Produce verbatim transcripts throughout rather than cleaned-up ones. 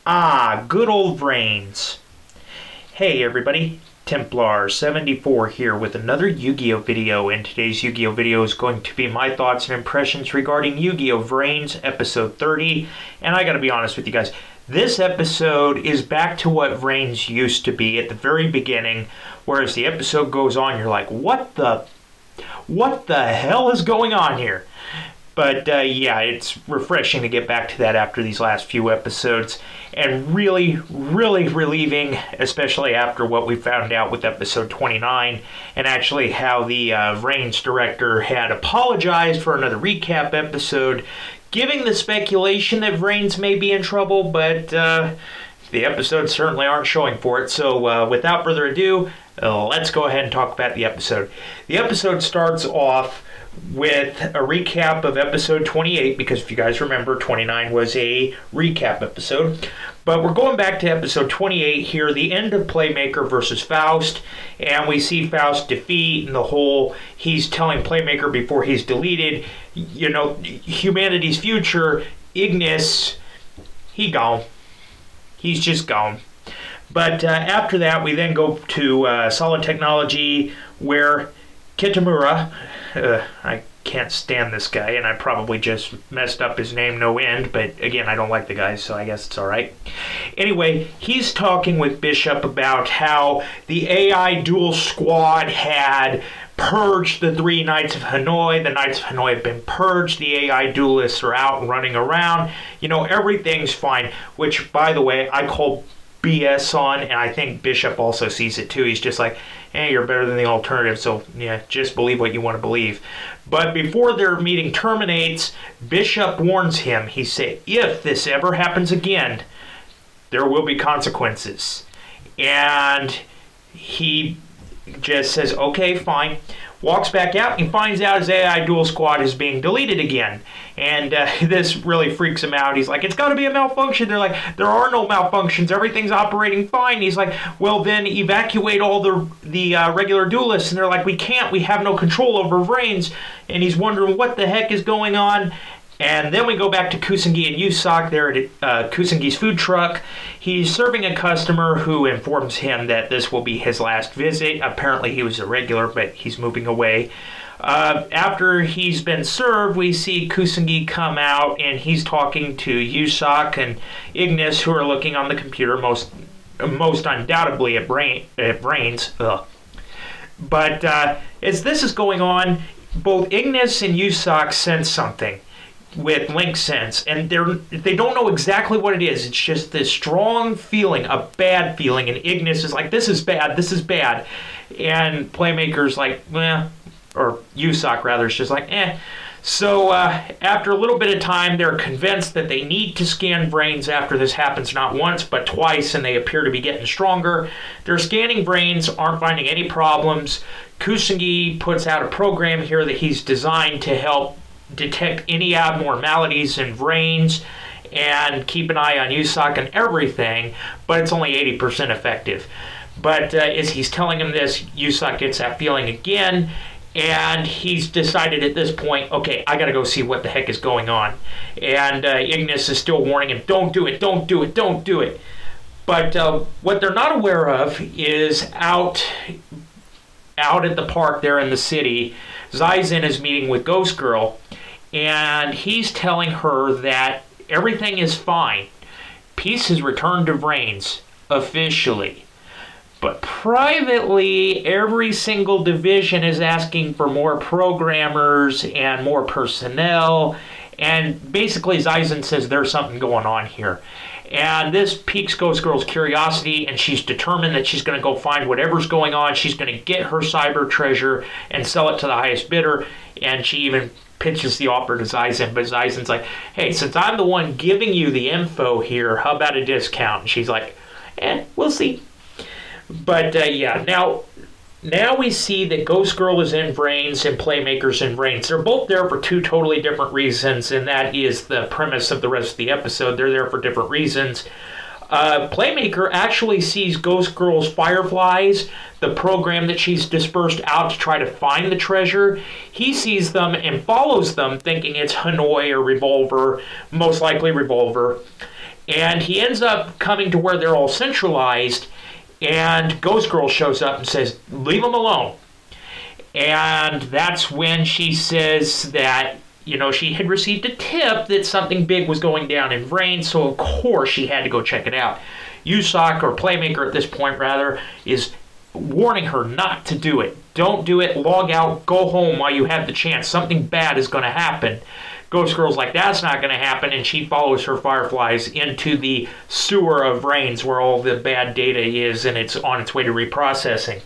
Ah, good old Vrains. Hey everybody, Templar seventy-four here with another Yu-Gi-Oh video, and today's Yu-Gi-Oh video is going to be my thoughts and impressions regarding Yu-Gi-Oh VRAINS episode thirty, and I gotta be honest with you guys, this episode is back to what VRAINS used to be at the very beginning, whereas the episode goes on, you're like, what the, what the hell is going on here? But uh, yeah, it's refreshing to get back to that after these last few episodes, and really, really relieving, especially after what we found out with episode twenty-nine, and actually how the uh, VRAINS director had apologized for another recap episode, giving the speculation that VRAINS may be in trouble, but uh, the episodes certainly aren't showing for it. So uh, without further ado, uh, let's go ahead and talk about the episode. The episode starts off with a recap of episode twenty-eight, because if you guys remember, twenty-nine was a recap episode. But we're going back to episode twenty-eight here, the end of Playmaker versus Faust, and we see Faust defeat, and the whole, he's telling Playmaker before he's deleted, you know, humanity's future, Ignis, he gone. He's just gone. But uh, after that, we then go to uh, Solid Technology, where Kitamura, uh, I can't stand this guy, and I probably just messed up his name no end, but again, I don't like the guy, so I guess it's alright. Anyway, he's talking with Bishop about how the A I duel squad had purged the three Knights of Hanoi. The Knights of Hanoi have been purged. The A I duelists are out and running around. You know, everything's fine, which, by the way, I call B S on, and I think Bishop also sees it too. He's just like, hey, you're better than the alternative, so yeah, just believe what you want to believe. But before their meeting terminates, Bishop warns him. He said, if this ever happens again, there will be consequences. And he just says, okay, fine. Walks back out and finds out his A I duel squad is being deleted again. And uh, this really freaks him out. He's like, it's got to be a malfunction. They're like, there are no malfunctions. Everything's operating fine. He's like, well, then evacuate all the, the uh, regular duelists. And they're like, we can't. We have no control over VRAINS. And he's wondering what the heck is going on. And then we go back to Kusangi and Yusak. They're at uh, Kusangi's food truck. He's serving a customer who informs him that this will be his last visit. Apparently he was a regular, but he's moving away. Uh, after he's been served, we see Kusangi come out, and he's talking to Yusak and Ignis, who are looking on the computer, most most undoubtedly at, brain, at VRAINS. Ugh. But uh, as this is going on, both Ignis and Yusak sense something with link sense, and they're they don't know exactly what it is. It's just this strong feeling, a bad feeling, and Ignis is like, this is bad, this is bad, and Playmaker's like, eh, or Yusak rather is just like, eh. So uh, after a little bit of time, they're convinced that they need to scan VRAINS after this happens not once but twice, and they appear to be getting stronger. They're scanning VRAINS, aren't finding any problems. Kusangi puts out a program here that he's designed to help detect any abnormalities in VRAINS and keep an eye on Yusak and everything, but it's only eighty percent effective. But uh, as he's telling him this, Yusak gets that feeling again, and he's decided at this point, okay, I gotta go see what the heck is going on. And uh, Ignis is still warning him, don't do it, don't do it, don't do it. But uh, what they're not aware of is out, out at the park there in the city, Zaizen is meeting with Ghost Girl, and he's telling her that everything is fine. Peace has returned to VRAINS, officially. But privately, every single division is asking for more programmers and more personnel, and basically Zaizen says there's something going on here. And this piques Ghost Girl's curiosity, and she's determined that she's going to go find whatever's going on. She's going to get her cyber treasure and sell it to the highest bidder, and she even pitches the offer to Zaizen, but Zaizen's like, hey, since I'm the one giving you the info here, how about a discount? And she's like, eh, we'll see. But uh, yeah, now now we see that Ghost Girl is in VRAINS and Playmaker's in VRAINS. They're both there for two totally different reasons, and that is the premise of the rest of the episode. They're there for different reasons. Uh, Playmaker actually sees Ghost Girl's Fireflies, the program that she's dispersed out to try to find the treasure. He sees them and follows them, thinking it's Hanoi or Revolver, most likely Revolver. And he ends up coming to where they're all centralized, and Ghost Girl shows up and says, leave them alone. And that's when she says that, you know, she had received a tip that something big was going down in Vrain, so of course she had to go check it out. Yusak, or Playmaker at this point rather, is warning her not to do it. Don't do it, log out, go home while you have the chance. Something bad is going to happen. Ghost Girl's like, that's not going to happen, and she follows her Fireflies into the sewer of Vrains where all the bad data is, and it's on its way to reprocessing.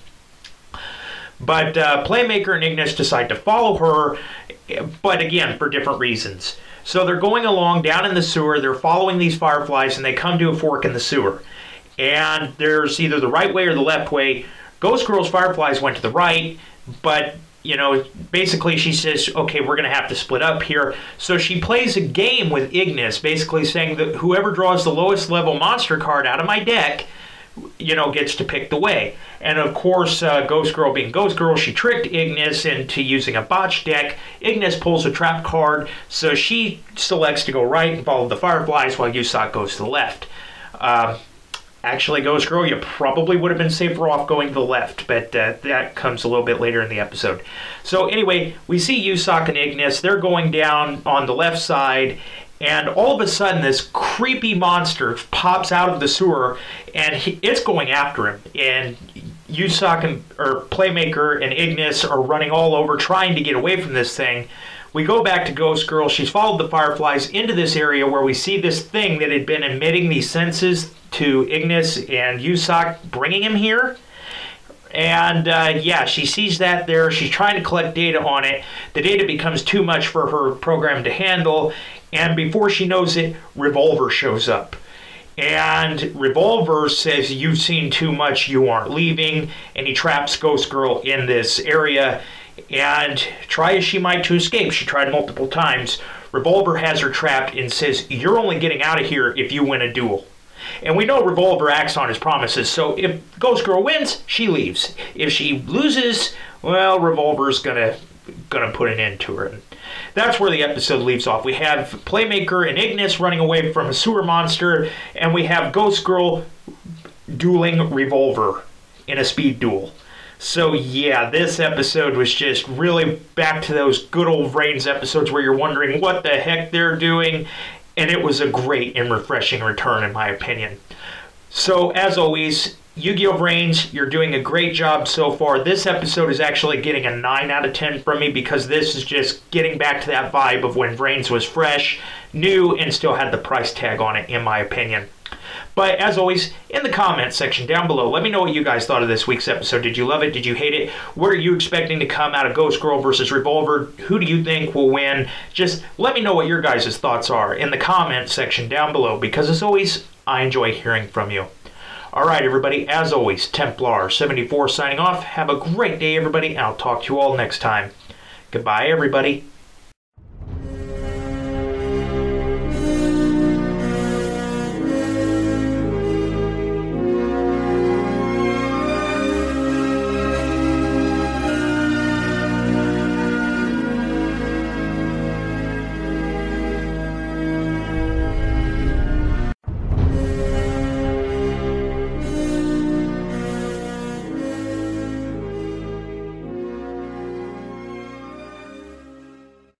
But uh, Playmaker and Ignis decide to follow her, but again, for different reasons. So they're going along down in the sewer, they're following these Fireflies, and they come to a fork in the sewer. And there's either the right way or the left way. Ghost Girl's Fireflies went to the right, but, you know, basically she says, okay, we're going to have to split up here. So she plays a game with Ignis, basically saying that whoever draws the lowest level monster card out of my deck, you know, gets to pick the way. And of course, uh, Ghost Girl being Ghost Girl, she tricked Ignis into using a botch deck. Ignis pulls a trap card, so she selects to go right and follow the Fireflies while Yusak goes to the left. Uh, actually, Ghost Girl, you probably would have been safer off going to the left, but uh, that comes a little bit later in the episode. So anyway, we see Yusak and Ignis. They're going down on the left side, and all of a sudden, this creepy monster pops out of the sewer, and he, it's going after him. And Yusak and or Playmaker and Ignis are running all over, trying to get away from this thing. We go back to Ghost Girl. She's followed the Fireflies into this area where we see this thing that had been emitting these senses to Ignis and Yusak, bringing him here. And uh, yeah, she sees that there. She's trying to collect data on it. The data becomes too much for her program to handle. And before she knows it, Revolver shows up. And Revolver says, you've seen too much, you aren't leaving. And he traps Ghost Girl in this area. And try as she might to escape, she tried multiple times, Revolver has her trapped and says, you're only getting out of here if you win a duel. And we know Revolver acts on his promises, so if Ghost Girl wins, she leaves. If she loses, well, Revolver's gonna, gonna put an end to her. And that's where the episode leaves off. We have Playmaker and Ignis running away from a sewer monster, and we have Ghost Girl dueling Revolver in a speed duel. So yeah, this episode was just really back to those good old Vrains episodes where you're wondering what the heck they're doing, and it was a great and refreshing return in my opinion. So as always, Yu-Gi-Oh Vrains, you're doing a great job so far. This episode is actually getting a nine out of ten from me because this is just getting back to that vibe of when Vrains was fresh, new, and still had the price tag on it in my opinion. But as always, in the comments section down below, let me know what you guys thought of this week's episode. Did you love it? Did you hate it? What are you expecting to come out of Ghost Girl versus Revolver? Who do you think will win? Just let me know what your guys' thoughts are in the comments section down below, because as always, I enjoy hearing from you. Alright everybody, as always, Templar seventy-four signing off. Have a great day everybody, and I'll talk to you all next time. Goodbye everybody.